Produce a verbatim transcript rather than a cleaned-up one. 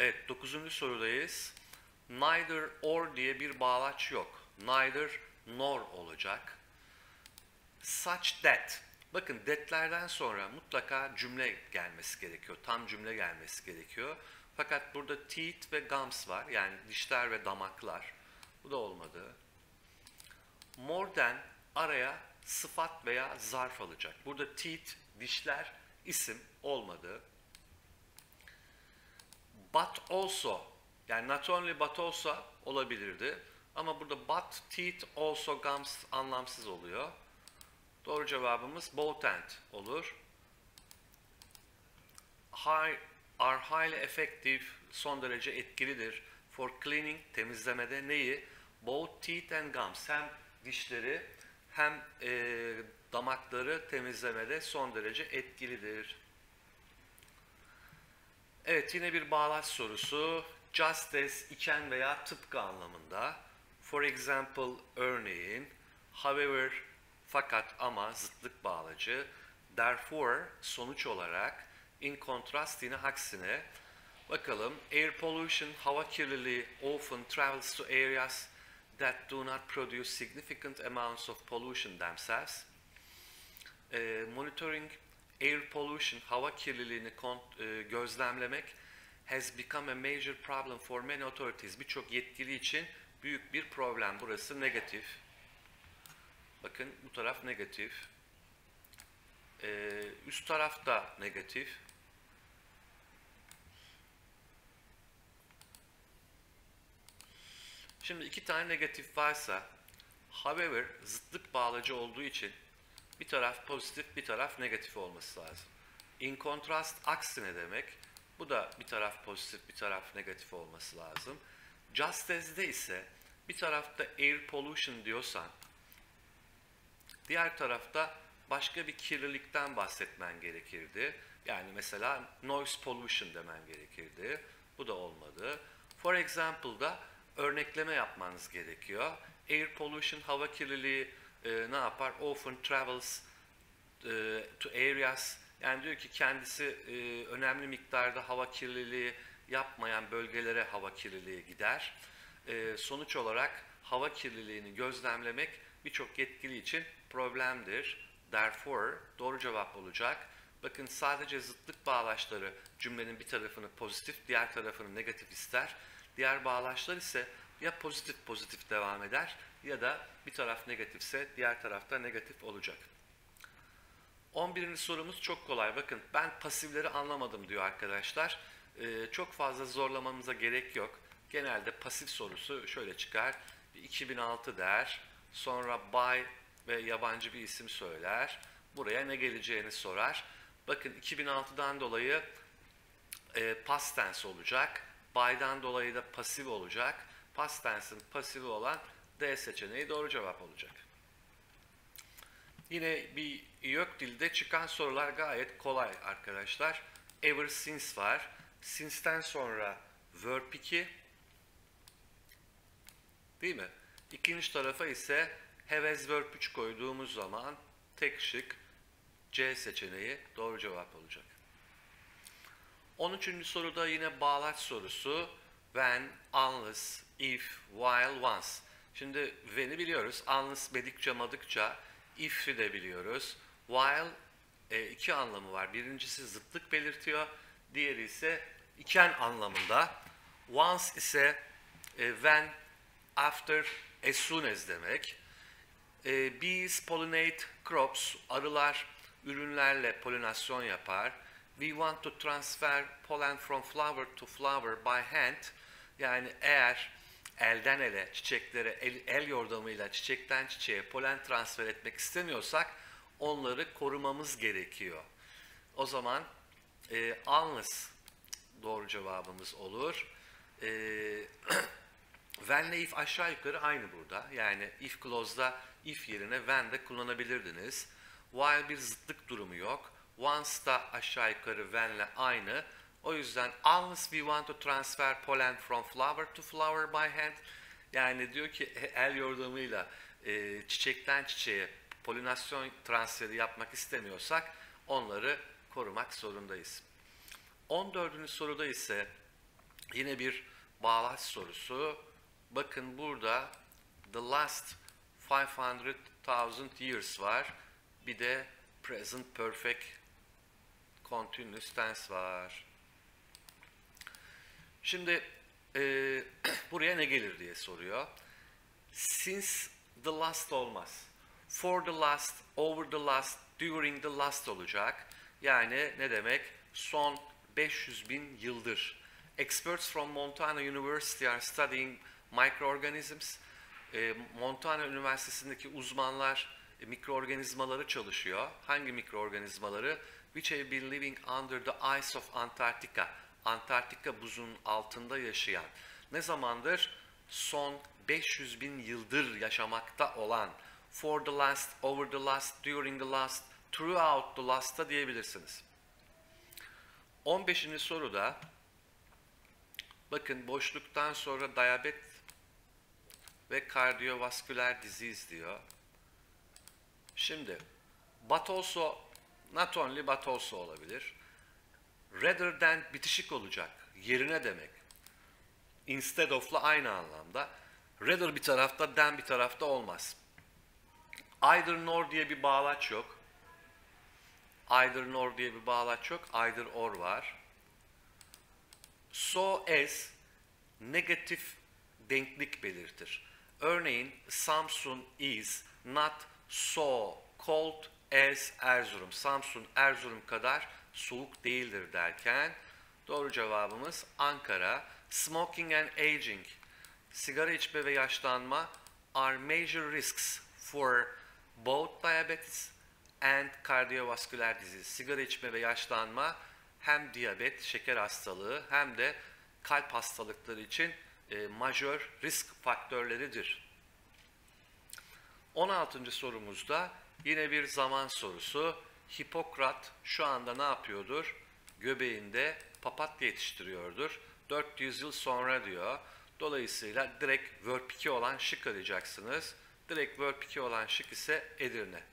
Evet, dokuzuncu sorudayız. Neither or diye bir bağlaç yok. Neither nor olacak. Such that. Bakın that'lerden sonra mutlaka cümle gelmesi gerekiyor. Tam cümle gelmesi gerekiyor. Fakat burada teeth ve gums var. Yani dişler ve damaklar. Bu da olmadı. More than araya sıfat veya zarf alacak. Burada teeth, dişler, isim olmadı. But also, yani not only but also olabilirdi. Ama burada but, teeth, also, gums anlamsız oluyor. Doğru cevabımız both and olur. High, are highly effective, son derece etkilidir. For cleaning, temizlemede neyi? Both teeth and gums. Hem dişleri hem e, damakları temizlemede son derece etkilidir. Evet, yine bir bağlaç sorusu. Just as, iken veya tıpkı anlamında. For example, örneğin. However, fakat ama zıtlık bağlacı. Therefore, sonuç olarak. In contrast, yine aksine. Bakalım, air pollution, hava kirliliği often travels to areas that do not produce significant amounts of pollution themselves. E, monitoring air pollution, hava kirliliğini e, gözlemlemek has become a major problem for many authorities. Birçok yetkili için büyük bir problem. Burası negatif. Bakın bu taraf negatif. Ee, üst taraf da negatif. Şimdi iki tane negatif varsa, however zıtlık bağlacı olduğu için bir taraf pozitif, bir taraf negatif olması lazım. In contrast, aksine demek. Bu da bir taraf pozitif, bir taraf negatif olması lazım. Just as'de ise bir tarafta air pollution diyorsan, diğer tarafta başka bir kirlilikten bahsetmen gerekirdi. Yani mesela noise pollution demen gerekirdi. Bu da olmadı. For example'da örnekleme yapmanız gerekiyor. Air pollution, hava kirliliği e, ne yapar? Often travels e, to areas. Yani diyor ki kendisi e, önemli miktarda hava kirliliği yapmayan bölgelere hava kirliliği gider. E, sonuç olarak hava kirliliğini gözlemlemek birçok yetkili için problemdir. Therefore doğru cevap olacak. Bakın sadece zıtlık bağlaçları cümlenin bir tarafını pozitif, diğer tarafını negatif ister. Diğer bağlaçlar ise ya pozitif pozitif devam eder ya da bir taraf negatifse diğer tarafta negatif olacak. on birinci sorumuz çok kolay. Bakın ben pasifleri anlamadım diyor arkadaşlar. Ee, çok fazla zorlamamıza gerek yok. Genelde pasif sorusu şöyle çıkar. iki bin altı der. Sonra by ve yabancı bir isim söyler. Buraya ne geleceğini sorar. Bakın iki bin altıdan dolayı e, past tense olacak. By'dan dolayı da pasif olacak. Past tense'in pasifi olan D seçeneği doğru cevap olacak. Yine bir YÖK dilde çıkan sorular gayet kolay arkadaşlar. Ever since var. Since'ten sonra verb iki. Değil mi? İkinci tarafa ise have as verb üç koyduğumuz zaman tek şık C seçeneği doğru cevap olacak. on üçüncü soruda yine bağlaç sorusu. When, unless, if, while, once. Şimdi when'i biliyoruz. Unless bedikçe madıkça. If'i de biliyoruz. While e, iki anlamı var. Birincisi zıtlık belirtiyor. Diğeri ise iken anlamında. Once ise e, when, after, as soon as demek. E, bees pollinate crops. Arılar ürünlerle polinasyon yapar. We want to transfer pollen from flower to flower by hand. Yani eğer elden ele çiçeklere el, el yordamıyla çiçekten çiçeğe polen transfer etmek istemiyorsak onları korumamız gerekiyor. O zaman e, unless doğru cevabımız olur. E, when ile if aşağı yukarı aynı burada. Yani if clause'da if yerine when de kullanabilirdiniz. While bir zıtlık durumu yok. Once da aşağı yukarı when ile aynı. O yüzden unless we want to transfer pollen from flower to flower by hand, yani diyor ki el yordamıyla e, çiçekten çiçeğe polinasyon transferi yapmak istemiyorsak onları korumak zorundayız. on dördüncü soruda ise Yine bir bağlaç sorusu. Bakın burada the last five hundred thousand years var. Bir de present perfect continuous tense var. Şimdi e, buraya ne gelir diye soruyor. Since the last olmaz. For the last, over the last, during the last olacak. Yani ne demek? Son beş yüz bin yıldır. Experts from Montana University are studying microorganisms. E, Montana Üniversitesi'ndeki uzmanlar e, mikroorganizmaları çalışıyor. Hangi mikroorganizmaları? Which have been living under the ice of Antarctica. Antarktika buzunun altında yaşayan. Ne zamandır? Son beş yüz bin yıldır yaşamakta olan. For the last, over the last, during the last, throughout the last'ta diyebilirsiniz. on beşinci soruda bakın boşluktan sonra diyabet ve kardiyovasküler disease diyor. Şimdi but also, not only but also olabilir. Rather than bitişik olacak. Yerine demek. Instead of'la aynı anlamda. Rather bir tarafta, than bir tarafta olmaz. Either nor diye bir bağlaç yok. Either nor diye bir bağlaç yok. Either or var. So as negatif denklik belirtir. Örneğin Samsun is not so cold as Erzurum. Samsun Erzurum kadar soğuk değildir derken doğru cevabımız Ankara. Smoking and aging. Sigara içme ve yaşlanma are major risks for both diabetes and cardiovascular disease. Sigara içme ve yaşlanma hem diyabet, şeker hastalığı hem de kalp hastalıkları için e, majör risk faktörleridir. on altıncı sorumuzda yine bir zaman sorusu. Hipokrat şu anda ne yapıyordur? Göbeğinde papatya yetiştiriyordur. dört yüz yıl sonra diyor. Dolayısıyla direkt verb iki olan şık arayacaksınız. Direkt verb iki olan şık ise Edirne.